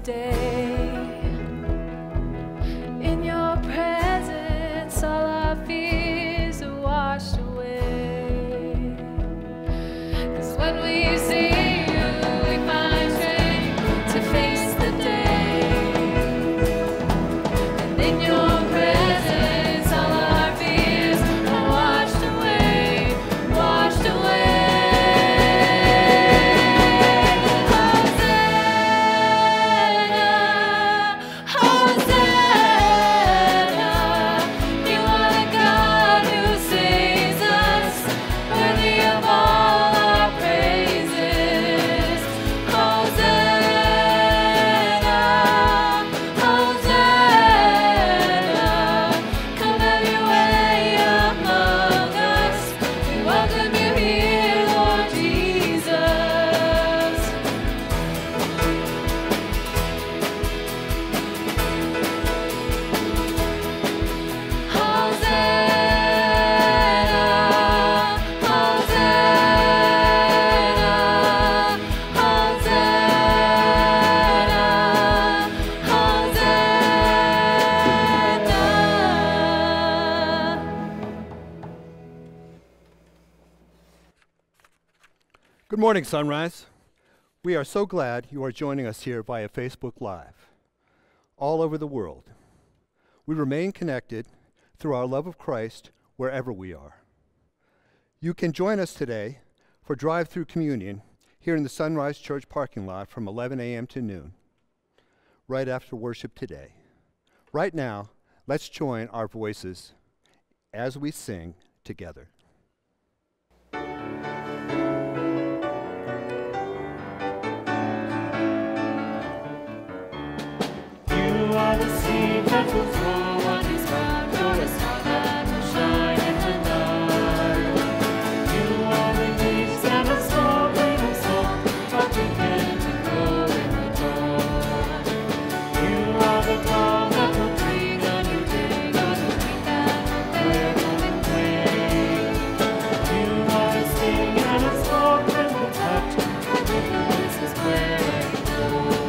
day. In your presence, all our fears are washed away. 'Cause when we see you, we find strength to face the day. And in your presence, all our fears are washed away, washed away. Good morning, Sunrise. We are so glad you are joining us here via Facebook Live, all over the world. We remain connected through our love of Christ wherever we are. You can join us today for drive-through communion here in the Sunrise Church parking lot from 11 a.m. to noon, right after worship today. Right now, let's join our voices as we sing together. You are the seed that will grow on this ground. You're a star that will shine in the night. You are the leaves and a small grain of salt, but begin to grow in the dawn. You are the dawn that will bring a new day, a new week that will come away. You are a sting and a spark that will touch. This is where I go.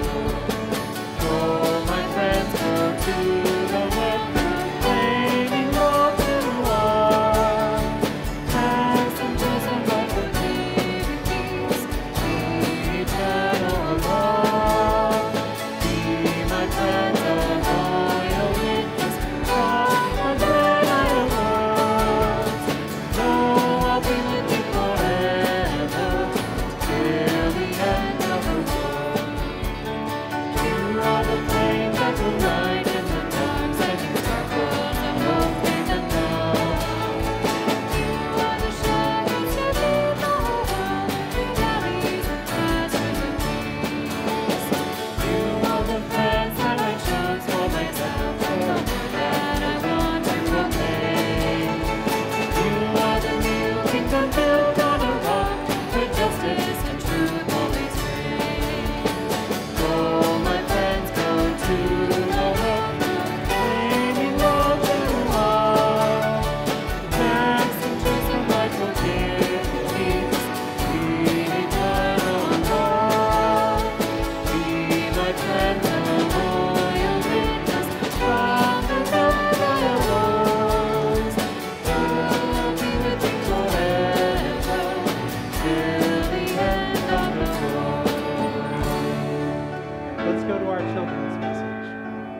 To the world, claiming all to all. Past and present, but the peace, eternal love. Be my friend, a loyal witness, from when I was. No, I'll be with you forever, till the end of the world. You are the flame that will light. Let's go to our children's message.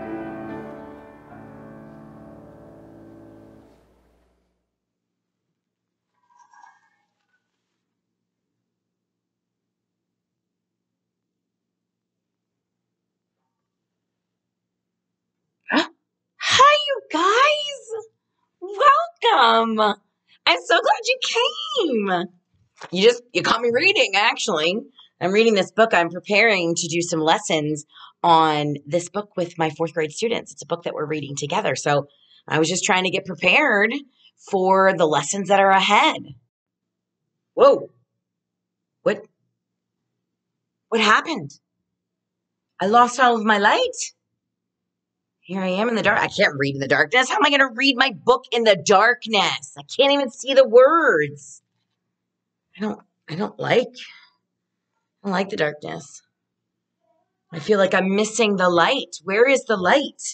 Hi, you guys! Welcome! I'm so glad you came! You caught me reading, actually. I'm reading this book. I'm preparing to do some lessons on this book with my 4th grade students. It's a book that we're reading together. So I was just trying to get prepared for the lessons that are ahead. Whoa. What happened? I lost all of my light. Here I am in the dark. I can't read in the darkness. How am I going to read my book in the darkness? I can't even see the words. I don't like the darkness. I feel like I'm missing the light. Where is the light?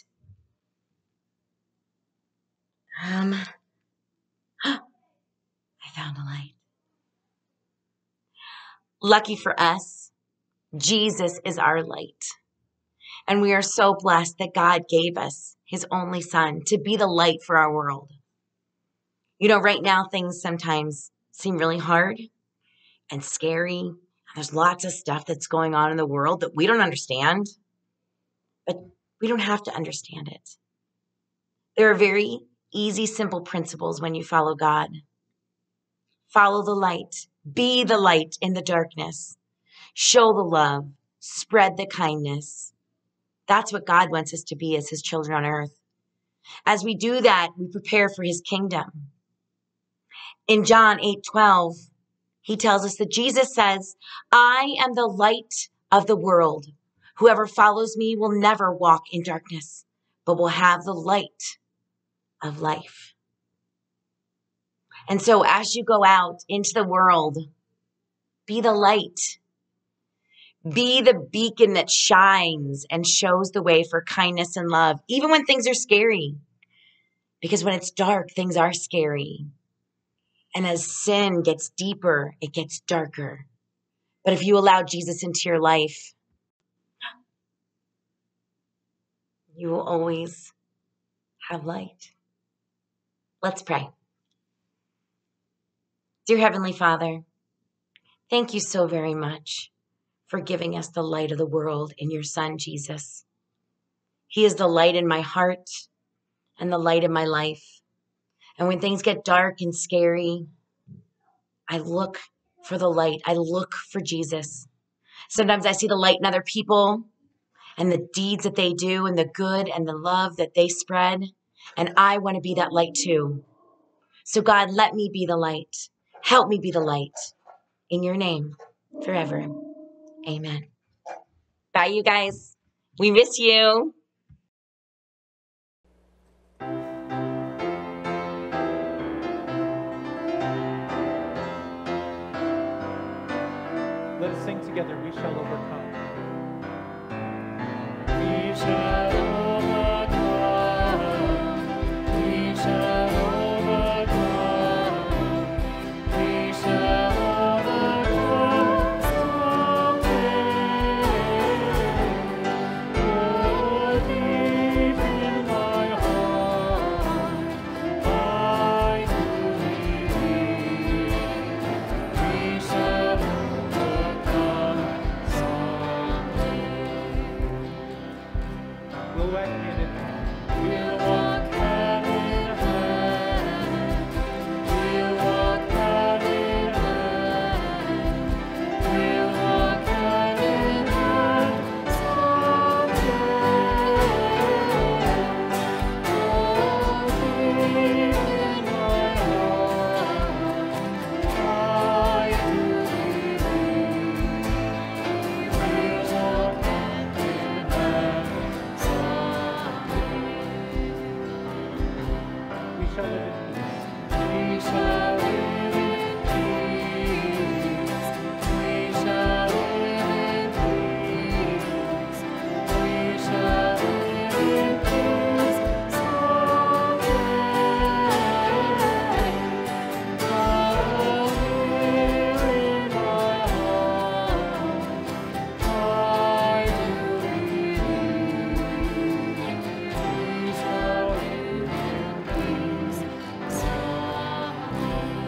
I found a light. Lucky for us, Jesus is our light. And we are so blessed that God gave us his only son to be the light for our world. You know, right now things sometimes seem really hard and scary. There's lots of stuff that's going on in the world that we don't understand, but we don't have to understand it. There are very easy, simple principles when you follow God. Follow the light. Be the light in the darkness. Show the love. Spread the kindness. That's what God wants us to be as his children on earth. As we do that, we prepare for his kingdom. In John 8:12, he tells us that Jesus says, I am the light of the world. Whoever follows me will never walk in darkness, but will have the light of life. And so as you go out into the world, be the light. Be the beacon that shines and shows the way for kindness and love, even when things are scary. Because when it's dark, things are scary. And as sin gets deeper, it gets darker. But if you allow Jesus into your life, you will always have light. Let's pray. Dear Heavenly Father, thank you so very much for giving us the light of the world in your Son, Jesus. He is the light in my heart and the light in my life. And when things get dark and scary, I look for the light. I look for Jesus. Sometimes I see the light in other people and the deeds that they do and the good and the love that they spread. And I want to be that light too. So God, let me be the light. Help me be the light. In your name, forever. Amen. Bye, you guys. We miss you. Let us sing together, We Shall Overcome. We shall overcome. We shall overcome. We shall overcome someday. Oh, deep in my heart, I do believe we shall overcome someday. We'll walk hand in hand. We'll walk hand in hand. We'll walk hand in hand. We'll walk hand in hand someday. Oh, deep in my heart, I do believe we'll walk hand in hand someday. We shall live in peace. We shall live in peace. We shall live in peace. We shall live in peace someday. Oh, here in my heart, I do believe we shall live in peace someday.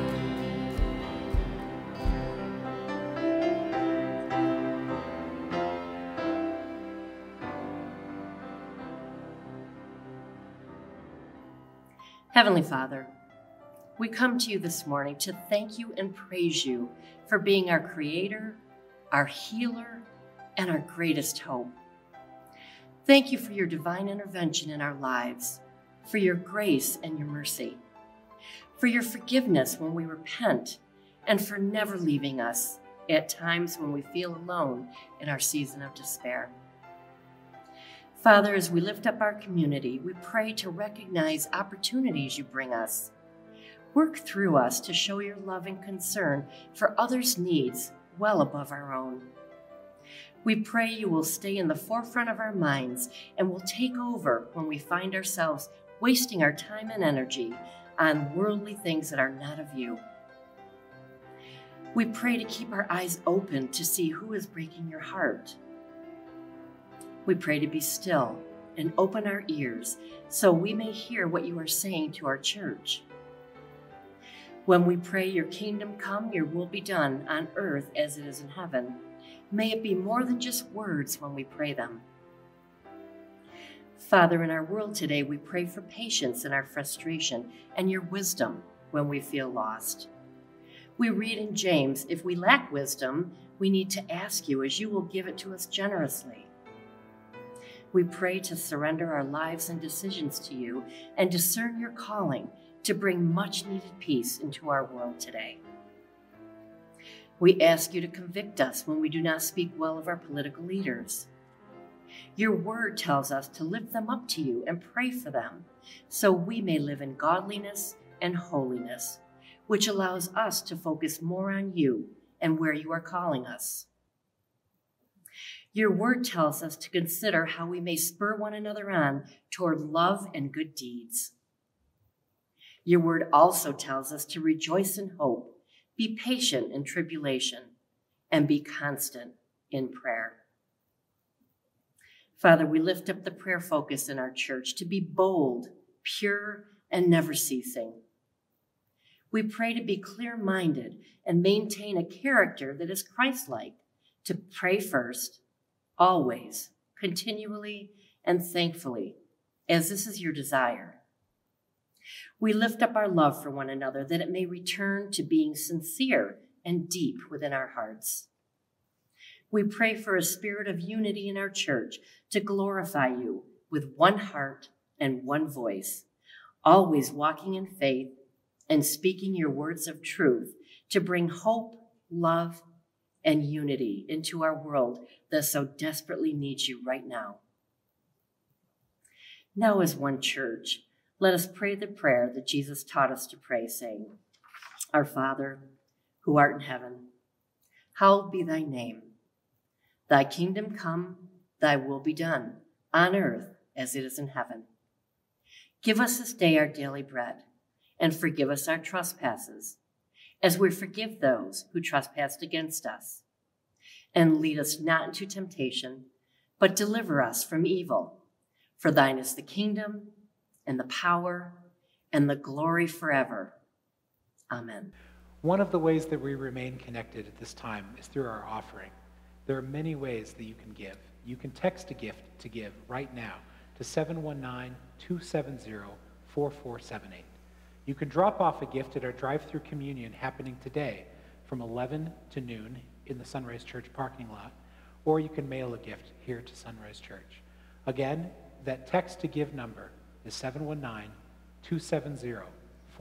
Heavenly Father, we come to you this morning to thank you and praise you for being our creator, our healer, and our greatest hope. Thank you for your divine intervention in our lives, for your grace and your mercy, for your forgiveness when we repent, and for never leaving us at times when we feel alone in our season of despair. Father, as we lift up our community, we pray to recognize opportunities you bring us. Work through us to show your love and concern for others' needs well above our own. We pray you will stay in the forefront of our minds and will take over when we find ourselves wasting our time and energy on worldly things that are not of you. We pray to keep our eyes open to see who is breaking your heart. We pray to be still and open our ears so we may hear what you are saying to our church. When we pray, your kingdom come, your will be done on earth as it is in heaven, may it be more than just words when we pray them. Father, in our world today, we pray for patience in our frustration and your wisdom when we feel lost. We read in James, if we lack wisdom, we need to ask you as you will give it to us generously. We pray to surrender our lives and decisions to you and discern your calling to bring much needed peace into our world today. We ask you to convict us when we do not speak well of our political leaders. Your word tells us to lift them up to you and pray for them so we may live in godliness and holiness, which allows us to focus more on you and where you are calling us. Your word tells us to consider how we may spur one another on toward love and good deeds. Your word also tells us to rejoice in hope, be patient in tribulation, and be constant in prayer. Father, we lift up the prayer focus in our church to be bold, pure, and never ceasing. We pray to be clear-minded and maintain a character that is Christ-like, to pray first, always, continually, and thankfully, as this is your desire. We lift up our love for one another that it may return to being sincere and deep within our hearts. We pray for a spirit of unity in our church to glorify you with one heart and one voice, always walking in faith and speaking your words of truth to bring hope, love, and unity into our world that so desperately needs you right now. Now, as one church, let us pray the prayer that Jesus taught us to pray, saying, Our Father, who art in heaven, hallowed be thy name. Thy kingdom come, thy will be done, on earth as it is in heaven. Give us this day our daily bread, and forgive us our trespasses, as we forgive those who trespass against us. And lead us not into temptation, but deliver us from evil. For thine is the kingdom, and the power, and the glory forever. Amen. One of the ways that we remain connected at this time is through our offering. There are many ways that you can give. You can text a gift to give right now to 719-270-4478. You can drop off a gift at our drive-through communion happening today from 11 to noon in the Sunrise Church parking lot, or you can mail a gift here to Sunrise Church. Again, that text to give number is 719-270-4478.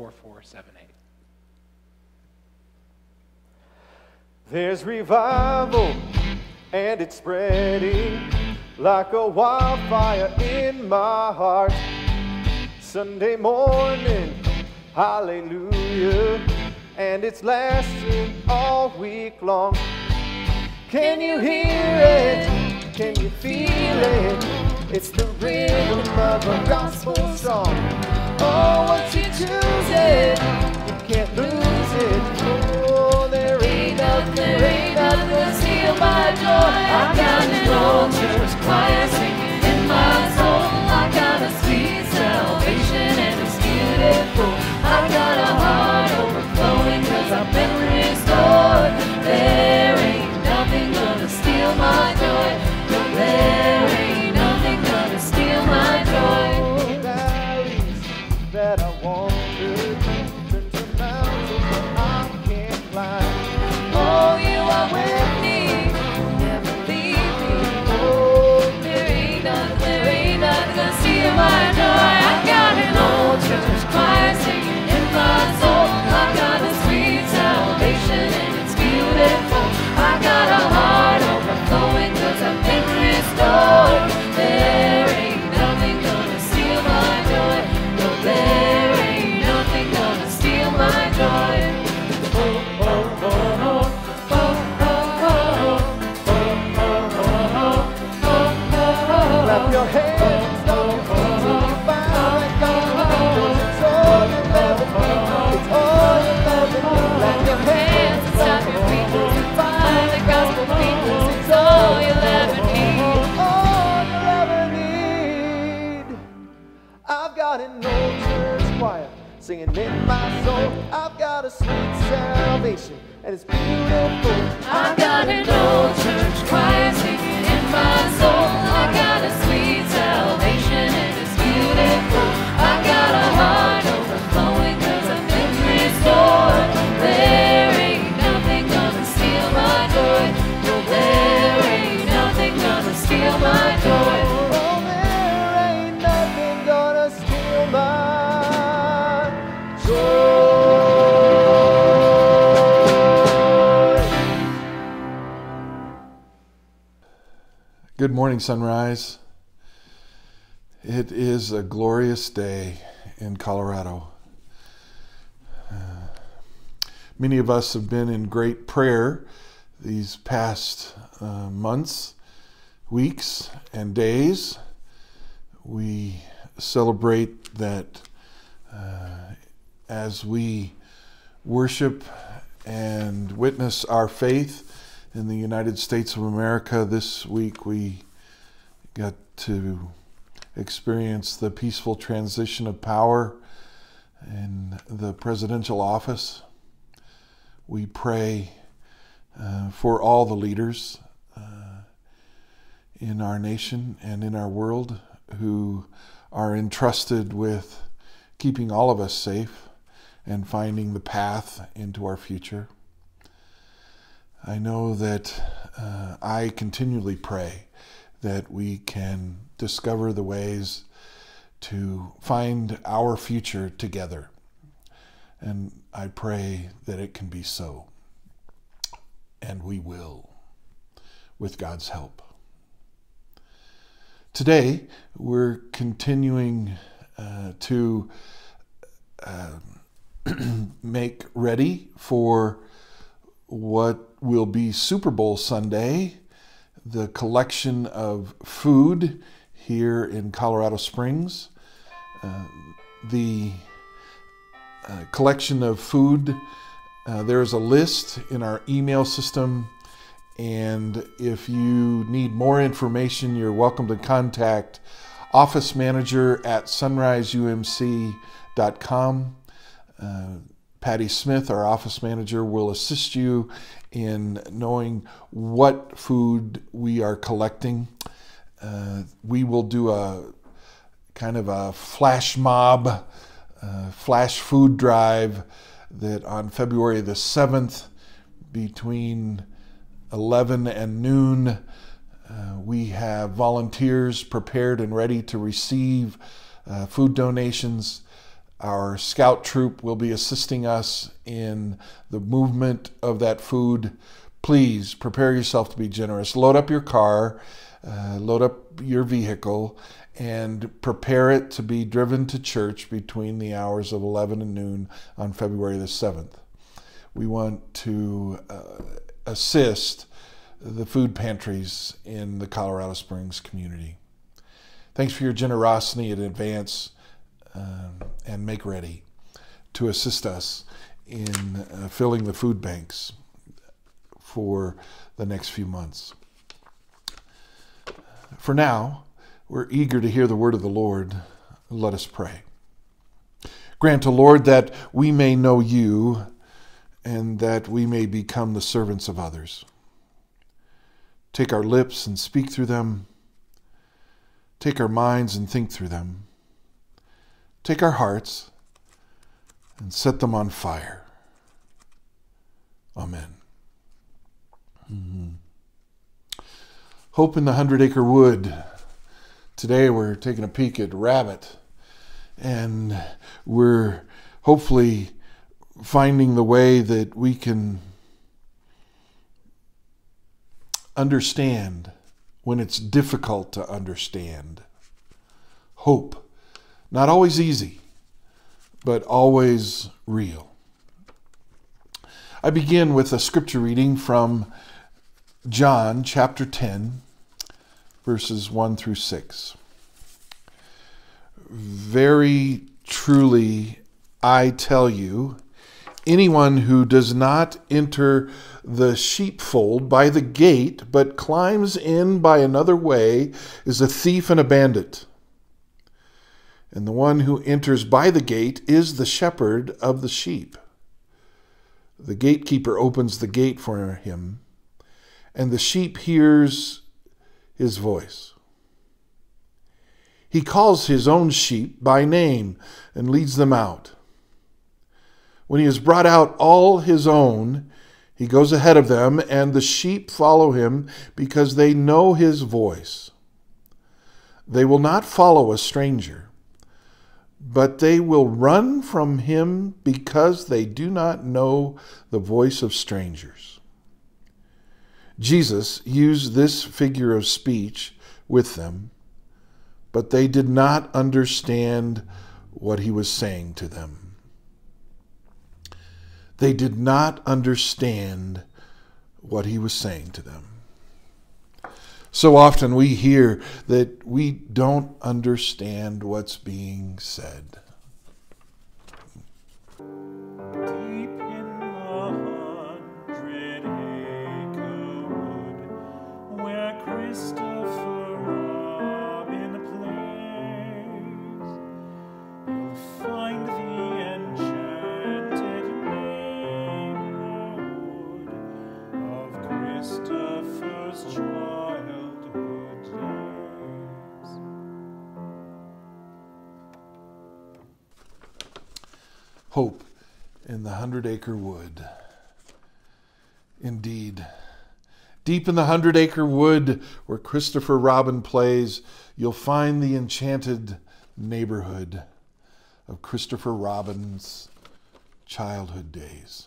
There's revival, and it's spreading like a wildfire in my heart. Sunday morning, hallelujah, and it's lasting all week long. Can you hear it? Can you feel it? It's the rhythm of a gospel song. Oh, once you choose it, you can't lose it. Oh, there ain't nothing to steal my joy. I got an old church choir singing in my soul. I got a sweet salvation and it's beautiful. I got a heart overflowing 'cause I've been restored. There ain't nothing gonna steal my joy. No, there ain't nothing gonna steal my joy. Valleys that I wandered, turn to mountains salvation, and it's beautiful. I've got an old church choir singing in my soul. I got a sweet salvation and it's beautiful. I got a heart overflowing 'cause I've been restored. There ain't nothing gonna steal my joy. No, there ain't nothing gonna steal my joy. Oh, there ain't nothing gonna steal my joy. Good morning, Sunrise. It is a glorious day in Colorado. Many of us have been in great prayer these past months, weeks, and days. We celebrate that as we worship and witness our faith in the United States of America. This week we got to experience the peaceful transition of power in the presidential office. We pray for all the leaders in our nation and in our world who are entrusted with keeping all of us safe and finding the path into our future. I know that I continually pray that we can discover the ways to find our future together. And I pray that it can be so. And we will, with God's help. Today, we're continuing to make ready for what will be Super Bowl Sunday, the collection of food here in Colorado Springs. The collection of food, there's a list in our email system, and if you need more information, you're welcome to contact office manager at sunriseumc.com. Patty Smith, our office manager, will assist you in knowing what food we are collecting. We will do a kind of a flash mob, flash food drive that on February the 7th between 11 and noon, we have volunteers prepared and ready to receive food donations. Our scout troop will be assisting us in the movement of that food. Please prepare yourself to be generous. Load up your car, load up your vehicle, and prepare it to be driven to church between the hours of 11 and noon on February the 7th. We want to assist the food pantries in the Colorado Springs community. Thanks for your generosity in advance. And make ready to assist us in filling the food banks for the next few months. For now, we're eager to hear the word of the Lord. Let us pray. Grant, O Lord, that we may know you and that we may become the servants of others. Take our lips and speak through them. Take our minds and think through them. Take our hearts and set them on fire. Amen. Hope in the 100-Acre Wood. Today we're taking a peek at Rabbit, and we're hopefully finding the way that we can understand when it's difficult to understand. Hope. Not always easy, but always real. I begin with a scripture reading from John chapter 10, verses 1 through 6. Very truly, I tell you, anyone who does not enter the sheepfold by the gate, but climbs in by another way, is a thief and a bandit. And the one who enters by the gate is the shepherd of the sheep. The gatekeeper opens the gate for him, and the sheep hears his voice. He calls his own sheep by name and leads them out. When he has brought out all his own, he goes ahead of them, and the sheep follow him because they know his voice. They will not follow a stranger, but they will run from him because they do not know the voice of strangers. Jesus used this figure of speech with them, but they did not understand what he was saying to them. They did not understand what he was saying to them. So often we hear that we don't understand what's being said. Deep in the 100-acre wood, where Christopher Robin plays, you'll find the enchanted neighborhood of Christopher's childhood days. Hope in the 100-acre wood. Indeed. Deep in the 100-acre wood where Christopher Robin plays, you'll find the enchanted neighborhood of Christopher Robin's childhood days.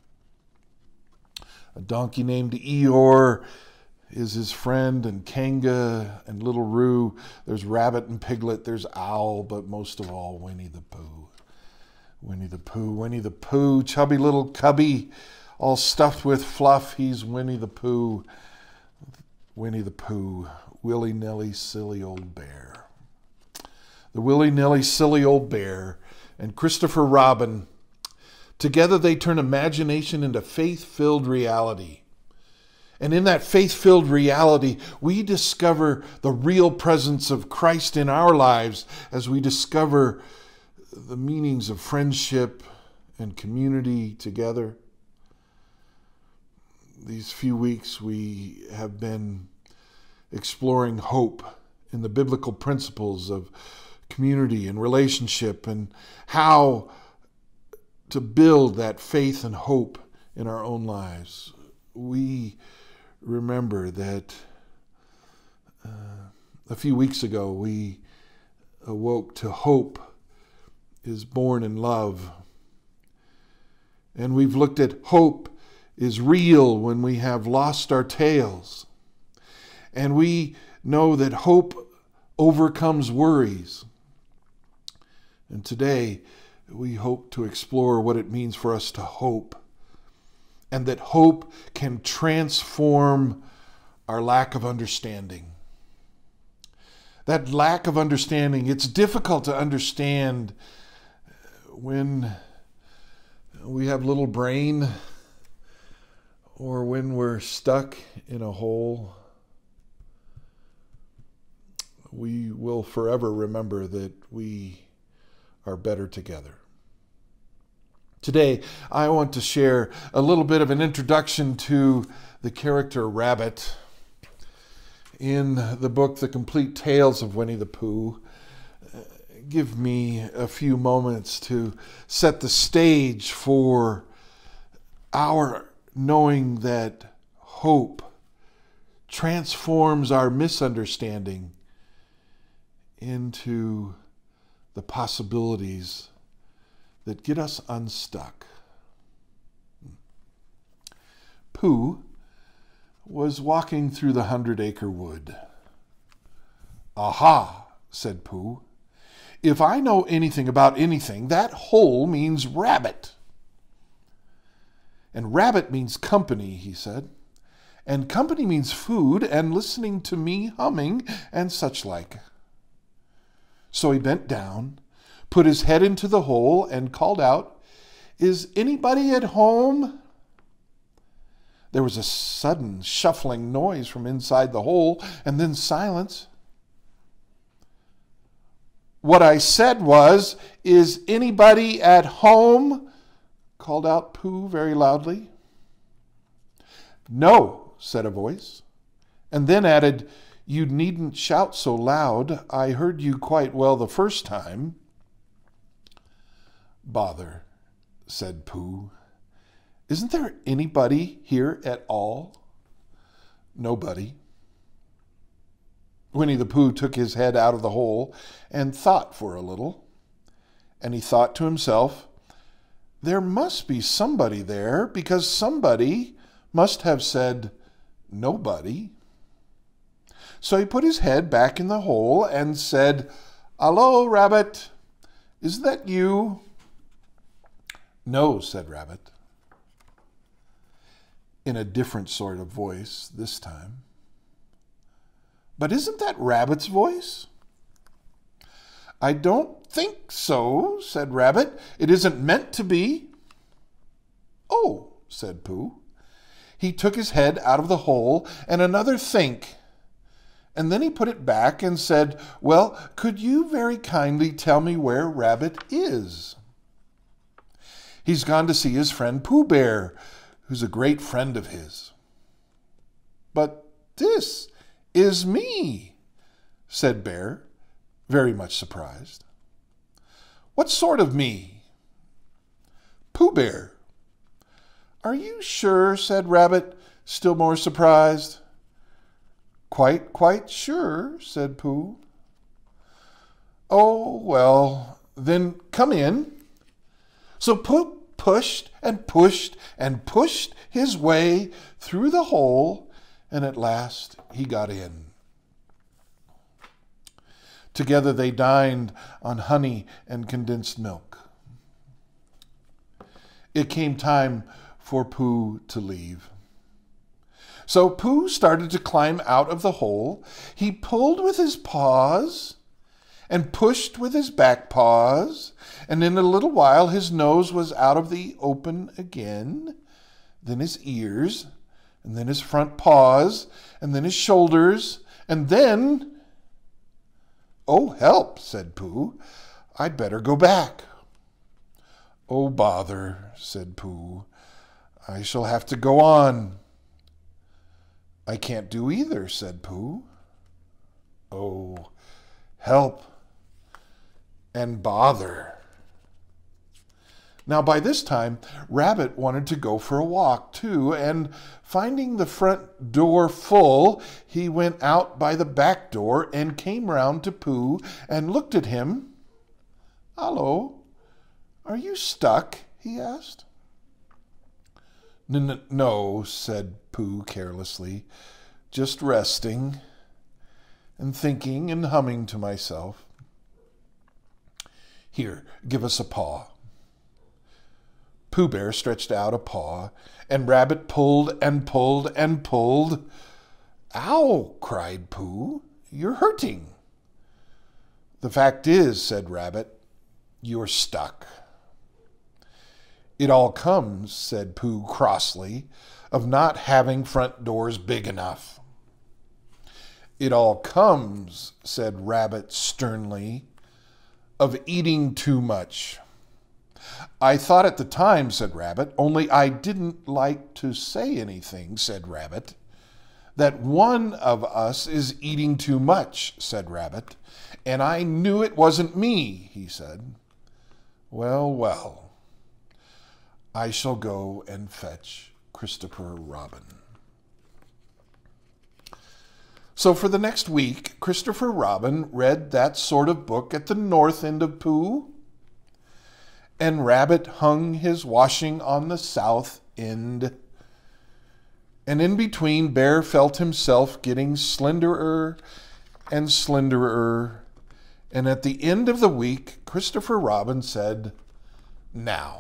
A donkey named Eeyore is his friend, and Kanga and Little Roo. There's Rabbit and Piglet. There's Owl, but most of all, Winnie the Pooh. Winnie the Pooh, Winnie the Pooh, chubby little cubby, all stuffed with fluff. He's Winnie the Pooh. Winnie the Pooh, willy-nilly, silly old bear. The willy-nilly, silly old bear and Christopher Robin, together they turn imagination into faith-filled reality. And in that faith-filled reality, we discover the real presence of Christ in our lives as we discover the meanings of friendship and community together. These few weeks we have been exploring hope in the biblical principles of community and relationship and how to build that faith and hope in our own lives. We remember that a few weeks ago we awoke to hope is born in love. And we've looked at hope is real when we have lost our tails. And we know that hope overcomes worries. And today we hope to explore what it means for us to hope, and that hope can transform our lack of understanding. That lack of understanding, it's difficult to understand when we have little brain or when we're stuck in a hole. We will forever remember that we are better together. Today, I want to share a little bit of an introduction to the character Rabbit in the book, The Complete Tales of Winnie the Pooh. Give me a few moments to set the stage for our knowing that hope transforms our misunderstanding into the possibilities that get us unstuck. Pooh was walking through the 100-acre wood. "Aha," said Pooh. "If I know anything about anything, that hole means rabbit." "And rabbit means company," he said. "And company means food and listening to me humming and such like." So he bent down, put his head into the hole, and called out, "Is anybody at home?" There was a sudden shuffling noise from inside the hole, and then silence. "What I said was, 'Is anybody at home?'" called out Pooh very loudly. No, said a voice, and then added, You needn't shout so loud. I heard you quite well the first time. Bother, said Pooh. Isn't there anybody here at all? Nobody. Winnie the Pooh took his head out of the hole and thought for a little. And he thought to himself, there must be somebody there, because somebody must have said nobody. So he put his head back in the hole and said, Hello, Rabbit. Is that you? No, said Rabbit, in a different sort of voice this time. But isn't that Rabbit's voice? I don't think so, said Rabbit. It isn't meant to be. Oh, said Pooh. He took his head out of the hole and another think. And then he put it back and said, Well, could you very kindly tell me where Rabbit is? He's gone to see his friend Pooh Bear, who's a great friend of his. But this is me, said Bear, very much surprised. What sort of me? Pooh Bear. Are you sure, said Rabbit, still more surprised. Quite sure, said Pooh. Oh, well, then come in. So Pooh pushed and pushed and pushed his way through the hole, and at last he got in. Together they dined on honey and condensed milk. It came time for Pooh to leave. So Pooh started to climb out of the hole. He pulled with his paws and pushed with his back paws, and in a little while his nose was out of the open again, then his ears, and then his front paws, and then his shoulders, and then... Oh, help, said Pooh. I'd better go back. Oh, bother, said Pooh. I shall have to go on. I can't do either, said Pooh. Oh, help and bother. Now, by this time, Rabbit wanted to go for a walk, too, and finding the front door full, he went out by the back door and came round to Pooh and looked at him. Hello, are you stuck? He asked. No, said Pooh carelessly, just resting and thinking and humming to myself. Here, give us a paw. Pooh Bear stretched out a paw, and Rabbit pulled and pulled and pulled. Ow, cried Pooh, you're hurting. The fact is, said Rabbit, you're stuck. It all comes, said Pooh crossly, of not having front doors big enough. It all comes, said Rabbit sternly, of eating too much. I thought at the time, said Rabbit, only I didn't like to say anything, said Rabbit. That one of us is eating too much, said Rabbit, and I knew it wasn't me, he said. Well, well. I shall go and fetch Christopher Robin. So for the next week, Christopher Robin read that sort of book at the north end of Pooh, and Rabbit hung his washing on the south end. And in between, Bear felt himself getting slenderer and slenderer. And at the end of the week, Christopher Robin said, Now.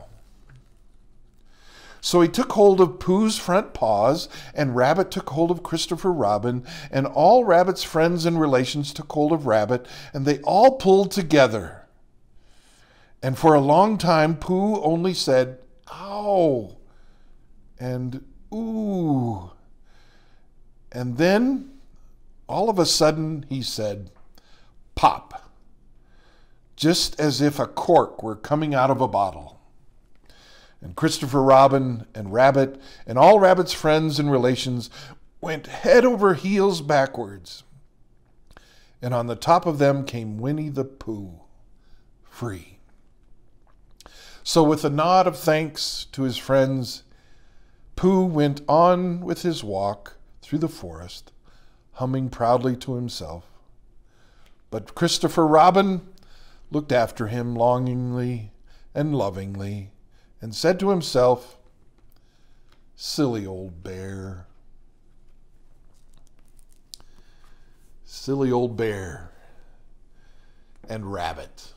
So he took hold of Pooh's front paws, and Rabbit took hold of Christopher Robin, and all Rabbit's friends and relations took hold of Rabbit, and they all pulled together. And for a long time, Pooh only said, Ow, and ooh. And then, all of a sudden, he said, Pop, just as if a cork were coming out of a bottle. And Christopher Robin and Rabbit and all Rabbit's friends and relations went head over heels backwards. And on the top of them came Winnie the Pooh, free. So with a nod of thanks to his friends, Pooh went on with his walk through the forest, humming proudly to himself. But Christopher Robin looked after him longingly and lovingly and said to himself, "Silly old bear. Silly old bear and Rabbit."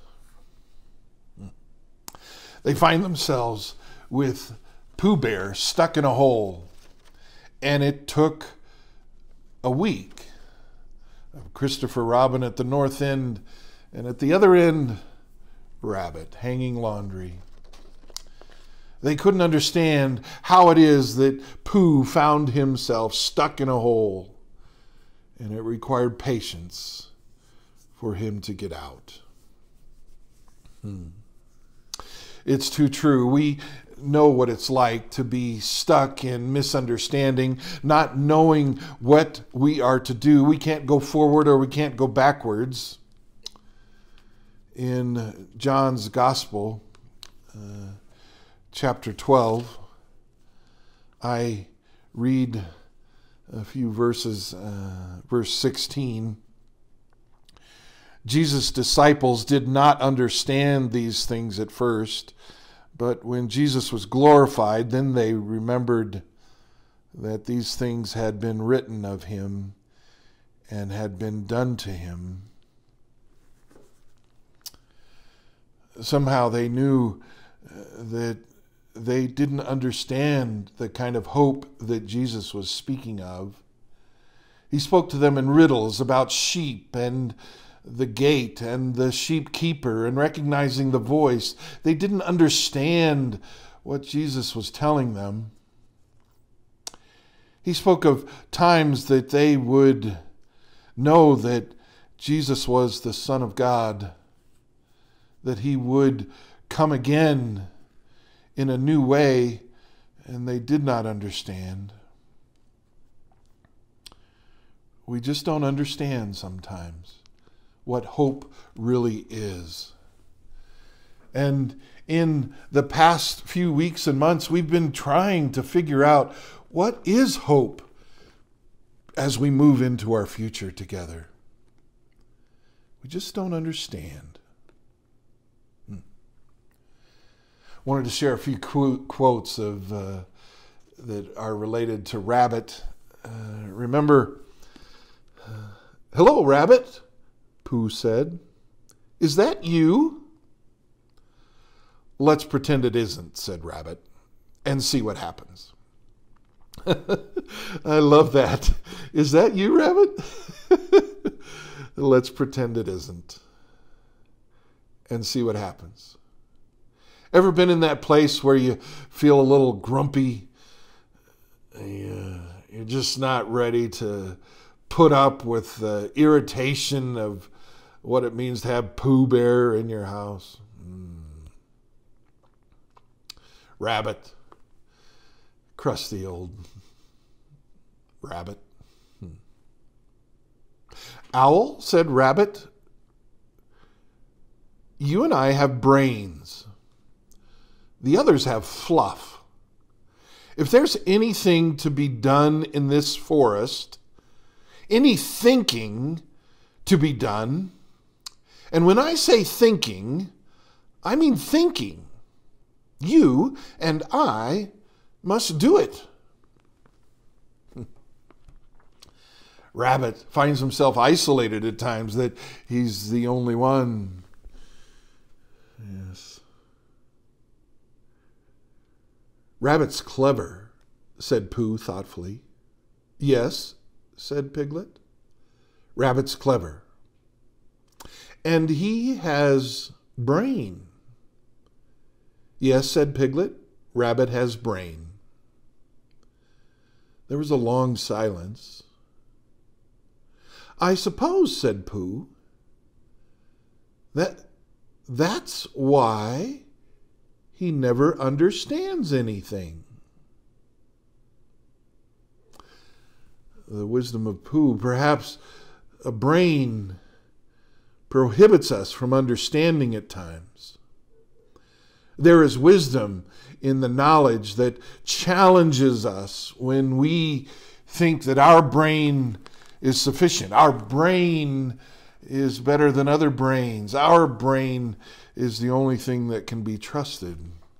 They find themselves with Pooh Bear stuck in a hole, and it took a week of Christopher Robin at the north end, and at the other end, Rabbit hanging laundry. They couldn't understand how it is that Pooh found himself stuck in a hole, and it required patience for him to get out. It's too true. We know what it's like to be stuck in misunderstanding, not knowing what we are to do. We can't go forward or we can't go backwards. In John's Gospel, chapter 12, I read a few verses, verse 16. Jesus' disciples did not understand these things at first, but when Jesus was glorified, then they remembered that these things had been written of him and had been done to him. Somehow they knew that they didn't understand the kind of hope that Jesus was speaking of. He spoke to them in riddles about sheep and the gate and the sheep keeper and recognizing the voice. They didn't understand what Jesus was telling them. He spoke of times that they would know that Jesus was the Son of God, that he would come again in a new way, and they did not understand. We just don't understand sometimes what hope really is. And in the past few weeks and months, we've been trying to figure out what is hope as we move into our future together. We just don't understand. Wanted to share a few quotes of that are related to Rabbit. Remember, "Hello, Rabbit," Pooh said. "Is that you?" "Let's pretend it isn't," said Rabbit, "and see what happens." I love that. "Is that you, Rabbit?" "Let's pretend it isn't and see what happens." Ever been in that place where you feel a little grumpy? You're just not ready to put up with the irritation of what it means to have Pooh Bear in your house. Rabbit. Crusty old Rabbit. "Owl," said Rabbit, "you and I have brains. The others have fluff. If there's anything to be done in this forest, any thinking to be done, and when I say thinking, I mean thinking, you and I must do it." Rabbit finds himself isolated at times, that he's the only one. Yes. "Rabbit's clever," said Pooh thoughtfully. "Yes," said Piglet. "Rabbit's clever. And he has brain." "Yes," said Piglet. "Rabbit has brain." There was a long silence. "I suppose," said Pooh, "that's why he never understands anything. The wisdom of Pooh, perhaps a brain prohibits us from understanding at times. There is wisdom in the knowledge that challenges us when we think that our brain is sufficient. Our brain is better than other brains. Our brain is the only thing that can be trusted.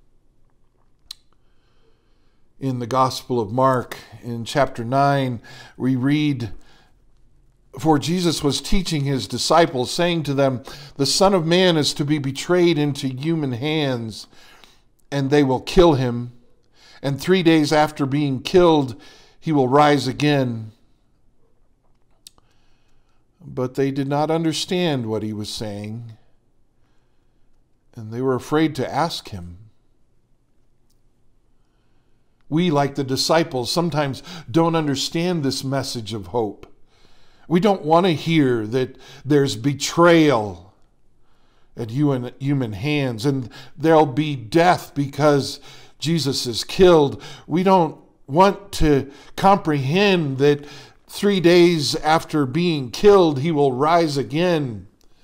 In the Gospel of Mark, in chapter 9, we read, "For Jesus was teaching his disciples, saying to them, 'The Son of Man is to be betrayed into human hands, and they will kill him. And 3 days after being killed, he will rise again.' But they did not understand what he was saying, and they were afraid to ask him." We, like the disciples, sometimes don't understand this message of hope. We don't want to hear that there's betrayal at human hands and there'll be death because Jesus is killed. We don't want to comprehend that 3 days after being killed, he will rise again.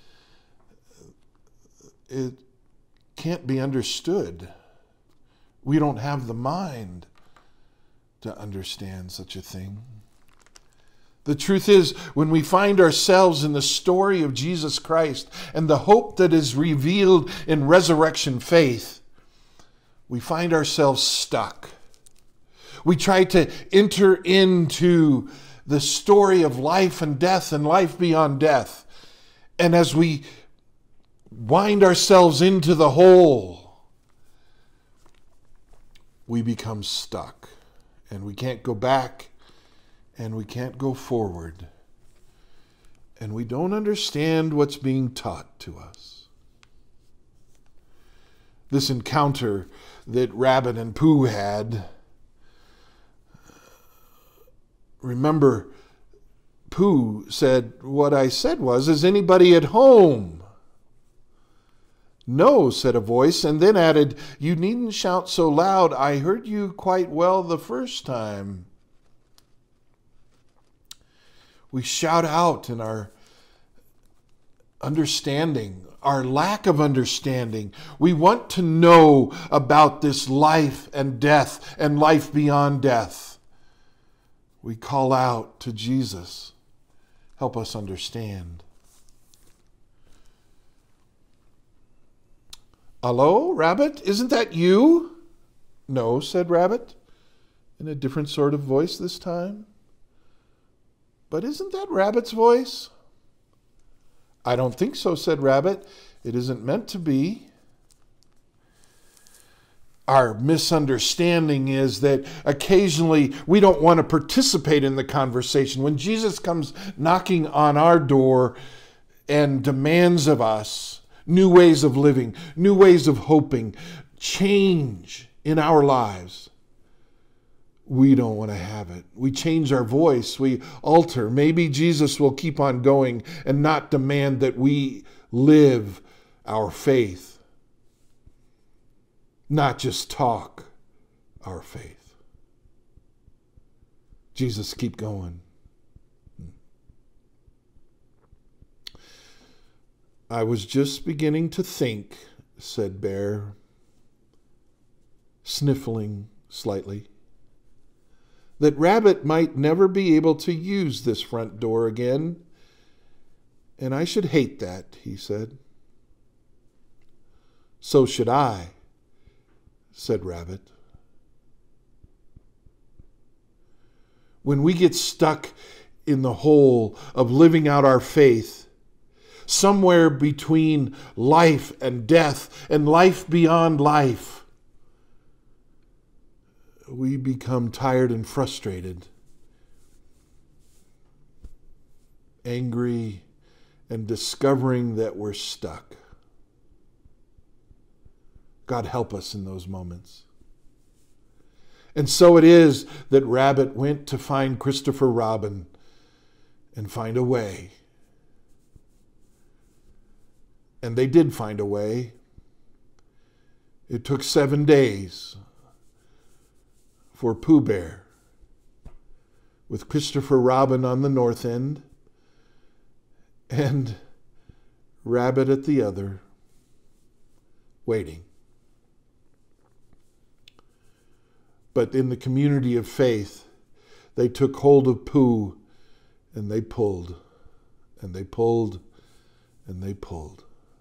It can't be understood. We don't have the mind to understand such a thing. The truth is, when we find ourselves in the story of Jesus Christ and the hope that is revealed in resurrection faith, we find ourselves stuck. We try to enter into the story of life and death and life beyond death. And as we wind ourselves into the hole, we become stuck. And we can't go back, and we can't go forward. And we don't understand what's being taught to us. This encounter that Rabbit and Pooh had, remember, Pooh said, "What I said was, is anybody at home?" "No," said a voice, and then added, "You needn't shout so loud. I heard you quite well the first time." We shout out in our understanding, our lack of understanding. We want to know about this life and death and life beyond death. We call out to Jesus, "Help us understand." "Hello, Rabbit? Isn't that you?" "No," said Rabbit, in a different sort of voice this time. "But isn't that Rabbit's voice?" "I don't think so," said Rabbit. "It isn't meant to be." Our misunderstanding is that occasionally we don't want to participate in the conversation. When Jesus comes knocking on our door and demands of us new ways of living, new ways of hoping, change in our lives, we don't want to have it. We change our voice. We alter. Maybe Jesus will keep on going and not demand that we live our faith, not just talk our faith. Jesus, keep going. "I was just beginning to think," said Bear, sniffling slightly, "that Rabbit might never be able to use this front door again, and I should hate that," he said. "So should I," said Rabbit. When we get stuck in the hole of living out our faith, somewhere between life and death and life beyond life, we become tired and frustrated, angry, and discovering that we're stuck. God help us in those moments. And so it is that Rabbit went to find Christopher Robin and find a way. And they did find a way. It took 7 days for Pooh Bear, with Christopher Robin on the north end and Rabbit at the other, waiting. But in the community of faith, they took hold of Pooh and they pulled, and they pulled, and they pulled.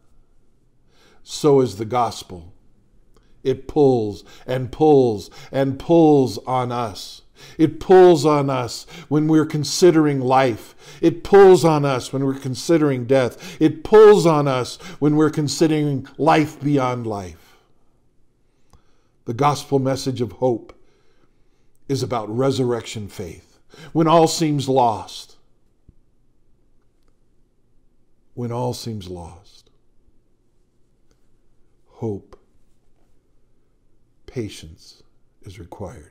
So is the gospel. It pulls and pulls and pulls on us. It pulls on us when we're considering life. It pulls on us when we're considering death. It pulls on us when we're considering life beyond life. The gospel message of hope is about resurrection faith. When all seems lost. When all seems lost. Hope, patience is required.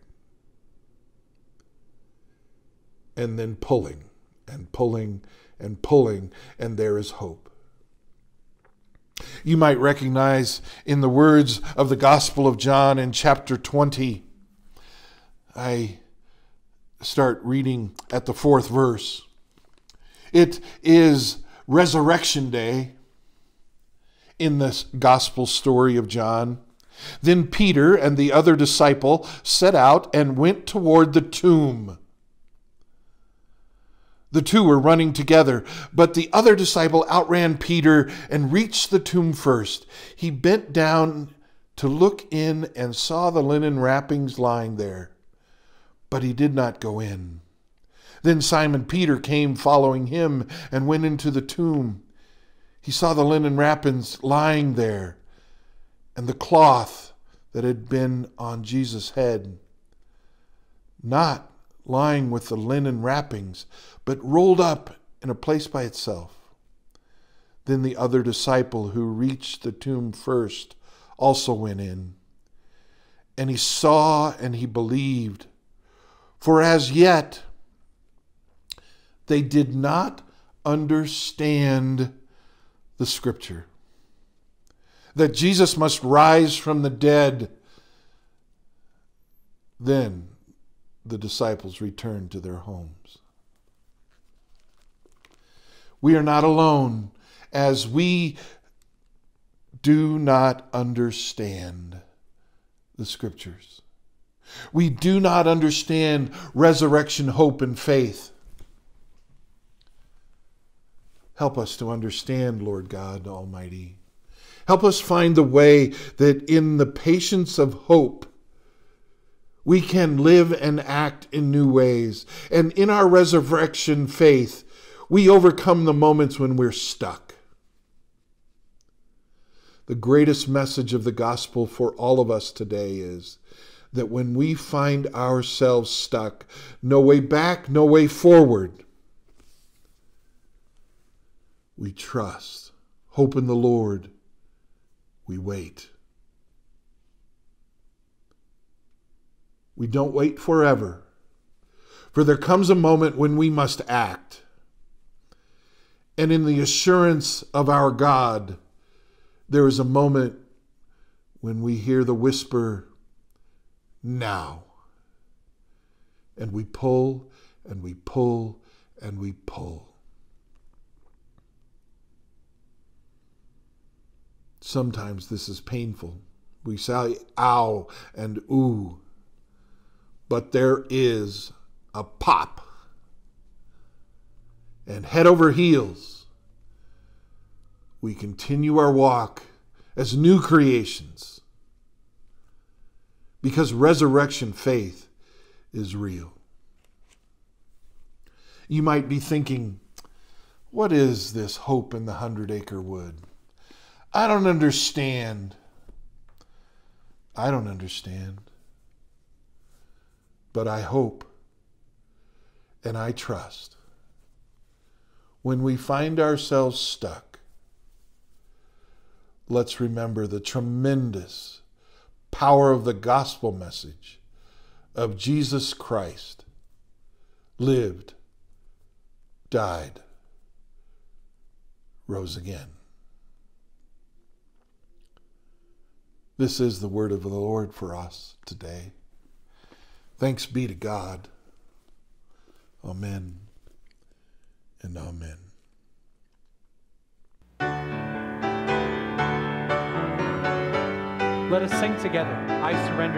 And then pulling and pulling and pulling, and there is hope. You might recognize in the words of the Gospel of John in chapter 20, I start reading at the 4th verse. It is Resurrection Day in this gospel story of John. Then Peter and the other disciple set out and went toward the tomb. The two were running together, but the other disciple outran Peter and reached the tomb first. He bent down to look in and saw the linen wrappings lying there, but he did not go in. Then Simon Peter came following him and went into the tomb. He saw the linen wrappings lying there and the cloth that had been on Jesus' head, not lying with the linen wrappings, but rolled up in a place by itself. Then the other disciple who reached the tomb first also went in. And he saw and he believed, for as yet they did not understand the scripture, that Jesus must rise from the dead. Then the disciples returned to their homes. We are not alone as we do not understand the scriptures. We do not understand resurrection, hope, and faith. Help us to understand, Lord God Almighty. Help us find the way that in the patience of hope, we can live and act in new ways. And in our resurrection faith, we overcome the moments when we're stuck. The greatest message of the gospel for all of us today is that when we find ourselves stuck, no way back, no way forward, we trust, hope in the Lord, we wait. We don't wait forever, for there comes a moment when we must act. And in the assurance of our God, there is a moment when we hear the whisper, now. And we pull, and we pull, and we pull. Sometimes this is painful. We say ow and ooh. But there is a pop. And head over heels, we continue our walk as new creations. Because resurrection faith is real. You might be thinking, what is this hope in the 100-acre wood? I don't understand. I don't understand. But I hope and I trust. When we find ourselves stuck, let's remember the tremendous power of the gospel message of Jesus Christ, lived, died, rose again. This is the word of the Lord for us today. Thanks be to God. Amen and amen. Let us sing together, I Surrender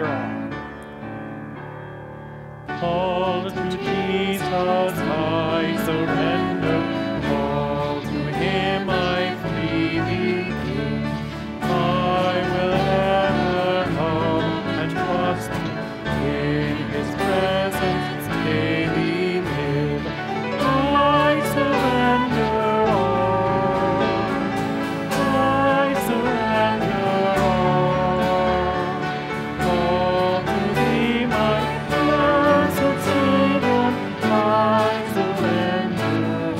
All. All to Jesus I surrender, all to Him I freely give. I will ever love and trust in His presence daily live. I surrender all, I surrender all to Thee, my blessed Savior. I surrender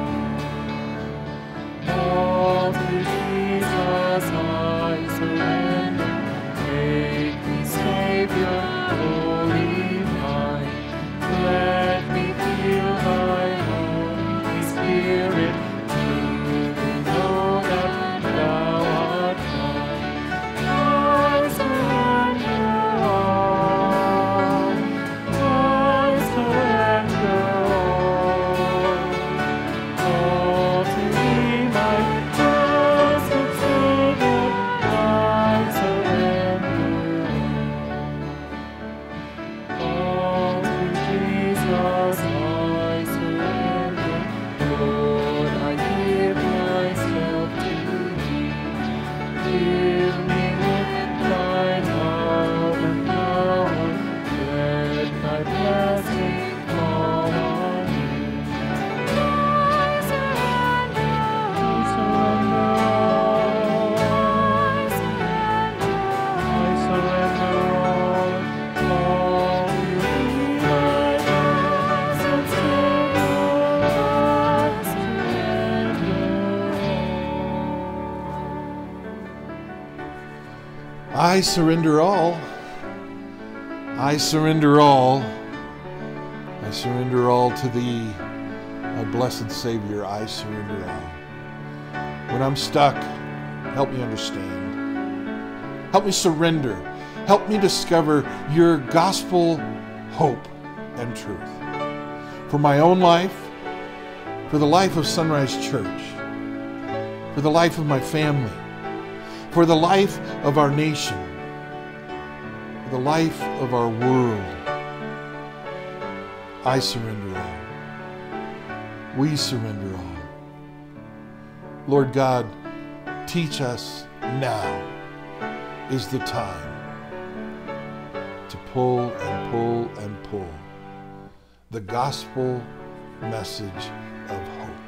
all to Jesus. I surrender. Make me Savior, holy mine. Let me feel Thy Holy Spirit. Truly know that Thou art mine. I surrender all. I surrender all to Thee, my blessed Savior. I surrender all to Jesus. I surrender, Lord. I give myself to Thee. Fill me with Thy love and power. Let Thy blessing fall on me. I surrender all to Thee, my blessed Savior. I surrender all. I surrender all. I surrender all to Thee, my blessed Savior. I surrender all. When I'm stuck, help me understand. Help me surrender. Help me discover Your gospel hope and truth. For my own life, for the life of Sunrise Church, for the life of my family, for the life of our nation, for the life of our world. I surrender all. We surrender all. Lord God, teach us now is the time to pull and pull and pull the gospel message of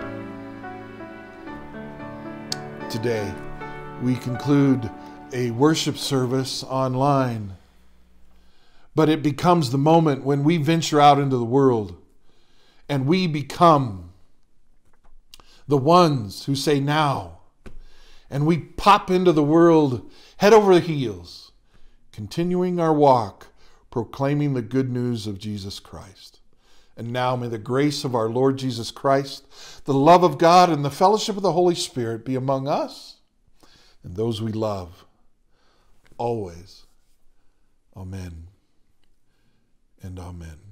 hope. Today, we conclude a worship service online, but it becomes the moment when we venture out into the world and we become the ones who say now, and we pop into the world head over heels, continuing our walk, proclaiming the good news of Jesus Christ. And now may the grace of our Lord Jesus Christ, the love of God, and the fellowship of the Holy Spirit be among us and those we love, always. Amen and amen.